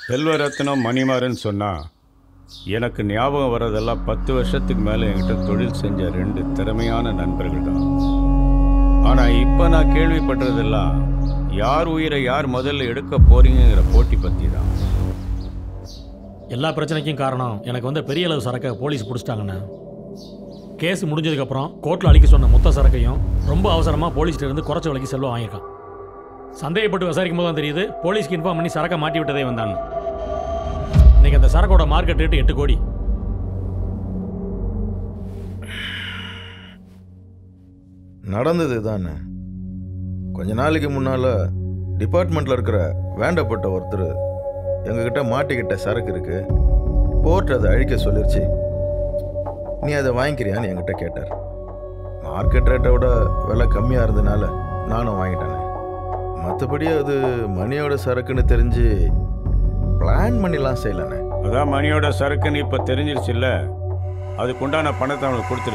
செல்வரத்னம் மணிமாறன் சொன்னால் எனக்கு ஞாபகம் வர்றதெல்லாம் 10 வருஷத்துக்கு மேலே என்கிட்ட தொழில் செஞ்ச 2 திறமையான நண்பர்கள் தான். ஆனால் இப்போ நான் கேள்விப்பட்டதெல்லாம் யார் உயிரை யார் முதல்ல எடுக்க போறீங்கிற போட்டி பற்றி தான். எல்லா பிரச்சனைக்கும் காரணம் எனக்கு வந்து பெரிய அளவு சரக்கை போலீஸ் பிடிச்சிட்டாங்கண்ணே. கேஸ் முடிஞ்சதுக்கப்புறம் கோர்ட்டில் அழிக்க சொன்ன மொத்த சரக்கையும் ரொம்ப அவசரமாக போலீஸ்கிட்ட இருந்து குறைச்ச விலைக்கு செல்வம் வாங்கியிருக்கான். சந்தேகப்பட்டு விசாரிக்கும் போது தான் தெரியுது போலீஸ்க்கு இன்ஃபார்ம் பண்ணி சரக்கை மாட்டி விட்டதே வந்தான்னு. இன்னைக்கு அந்த சரக்கோட மார்க்கெட் ரேட்டு 8 கோடி. நடந்தது தானே. கொஞ்ச நாளைக்கு முன்னால் டிபார்ட்மெண்ட்டில் இருக்கிற வேண்டப்பட்ட ஒருத்தர் எங்ககிட்ட மாட்டிக்கிட்ட சரக்கு இருக்கு, கோர்ட் அதை அழிக்க சொல்லிருச்சு, நீ அதை வாங்கிக்கிறியான்னு என்கிட்ட கேட்டார். மார்க்கெட் ரேட்டை விட விலை கம்மியாக இருந்ததுனால நானும் வாங்கிட்டேனே. மற்றபடி அது மணியோட சரக்குன்னு தெரிஞ்சு பிளான் பண்ணிலாம் செய்யலண்ணே. அதான் மணியோட சரக்குன்னு இப்போ தெரிஞ்சிருச்சு இல்லை, அதுக்குண்டான பணத்தை அவனுக்கு கொடுத்துரு.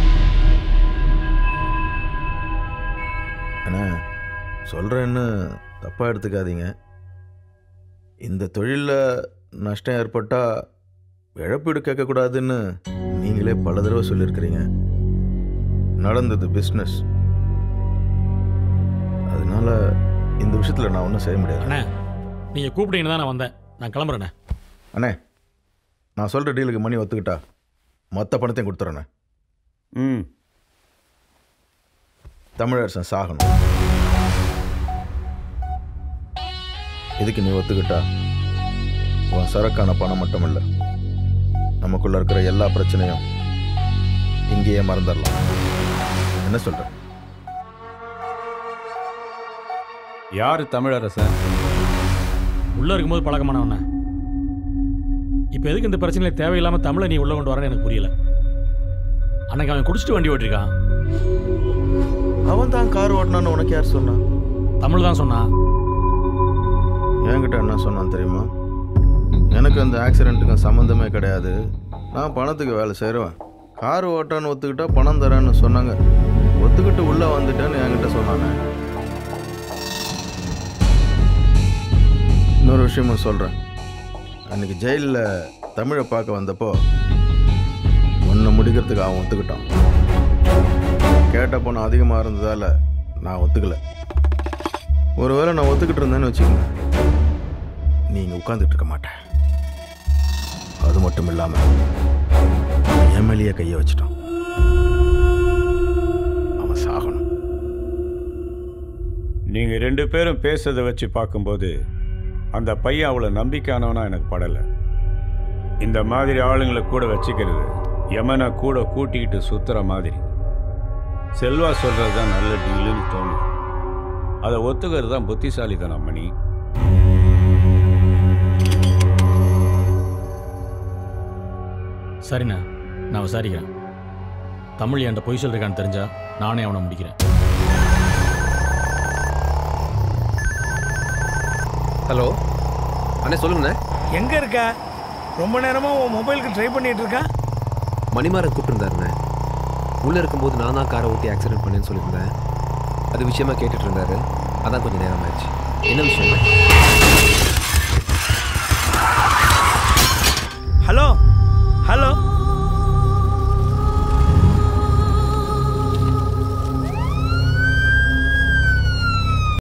அண்ணா சொல்கிறேன்னு தப்பாக எடுத்துக்காதீங்க. இந்த தொழிலில் நஷ்டம் ஏற்பட்டால் இழப்பீடு கேட்கக்கூடாதுன்னு நீங்களே பல தடவை சொல்லியிருக்கிறீங்க. நடந்தது பிஸ்னஸ், அதனால இந்த விஷயத்தில் நான் ஒன்றும் செய்ய முடியாது. அண்ணே நீங்கள் கூப்பிட்டீங்கன்னு தான் நான் வந்தேன். நான் கிளம்புறேண்ணே. அண்ணே நான் சொல்கிற டீலுக்கு மணி ஒத்துக்கிட்டா மொத்த பணத்தையும் கொடுத்துட்றேண்ணே. தமிழரசன் சாகணும். இதுக்கு நீ ஒத்துக்கிட்டா உன் சரக்கான பணம் மட்டும் இல்லை, நமக்குள்ள இருக்கிற எல்லா பிரச்சனையும் இங்கேயே மறந்துடலாம். என்ன சொல்ற? யார் தமிழரசன்? உள்ளே இருக்கும்போது பழக்கமானவண்ணே. இப்போ எதுக்கு இந்த பிரச்சனையை தேவையில்லாமல் தமிழை நீ உள்ளே கொண்டு வரேன்னு எனக்கு புரியல. அன்னைக்கு அவன் குடிச்சிட்டு வண்டி ஓட்டிருக்கான். அவன் தான் கார் ஓட்டினான்னு உனக்கு யார் சொன்னா? தமிழ் தான் சொன்னான். என்கிட்ட என்ன சொன்னான் தெரியுமா? எனக்கு அந்த ஆக்சிடெண்ட்டுக்கும் சம்மந்தமே கிடையாது, நான் பணத்துக்கு வேலை செய்கிறவன், கார் ஓட்டான்னு ஒத்துக்கிட்டா பணம் தரேன்னு சொன்னாங்க, ஒத்துக்கிட்டு உள்ளே வந்துட்டேன்னு என்கிட்ட சொன்னானே. இன்னொரு விஷயமும் சொல்கிறேன். அன்றைக்கி ஜெயிலில் தமிழை பார்க்க வந்தப்போ ஒன்று முடிக்கிறதுக்கு அவன் ஒத்துக்கிட்டான். கேட்ட பணம் அதிகமாக இருந்ததால் நான் ஒத்துக்கலை. ஒருவேளை நான் ஒத்துக்கிட்டு இருந்தேன்னு வச்சுக்கோங்க, நீ இங்கே உட்காந்துட்டு இருக்க மாட்டேன். அது மட்டும் இல்லாமல் எம்எல்ஏ கையை வச்சுட்டான். அவன் சாகணும். நீங்கள் 2 பேரும் பேசுறதை வச்சு பார்க்கும்போது அந்த பையன் அவ்வளோ நம்பிக்கையானவனா எனக்கு படலை. இந்த மாதிரி ஆளுங்களை கூட வச்சுக்கிறது யமனை கூட கூட்டிக்கிட்டு சுற்றுற மாதிரி. செல்வா சொல்கிறது தான் நல்ல டீலுன்னு தோணும். அதை ஒத்துக்கிறது தான் புத்திசாலித்தனம் மணி. சரிண்ணா, நான் விசாரிக்கிறேன். தமிழ் என்கிட்ட பொய் சொல்லிருக்கான்னு தெரிஞ்சா நானே அவனை முடிக்கிறேன். ஹலோ அண்ணே, சொல்லுங்கண்ணே. எங்கே இருக்க? ரொம்ப நேரமாக உன் மொபைலுக்கு ட்ரை பண்ணிகிட்டு இருக்கேன். மணிமாறன் கூப்பிட்டுருந்தாருண்ணே. உள்ளே இருக்கும்போது நான் தான் காரை ஊற்றி ஆக்சிடென்ட் பண்ணேன்னு சொல்லியிருந்தேன். அது விஷயமா கேட்டுட்டு இருந்தாரு. அதான் கொஞ்சம் நேரம் ஆயிடுச்சு. என்ன விஷயம்?